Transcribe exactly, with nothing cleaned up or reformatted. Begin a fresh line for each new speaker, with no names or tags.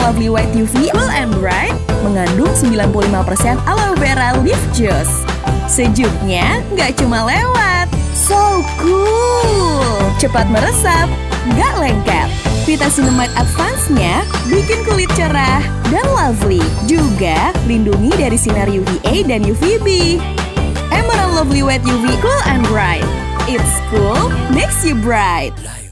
Lovely White U V Cool and Bright mengandung sembilan puluh lima persen aloe vera leaf juice. Sejuknya nggak cuma lewat, so cool! Cepat meresap, nggak lengket. Vitacinemate Advance-nya bikin kulit cerah dan lovely. Juga lindungi dari sinar U V A dan U V B. Emerald Lovely White U V Cool and Bright. It's cool, makes you bright.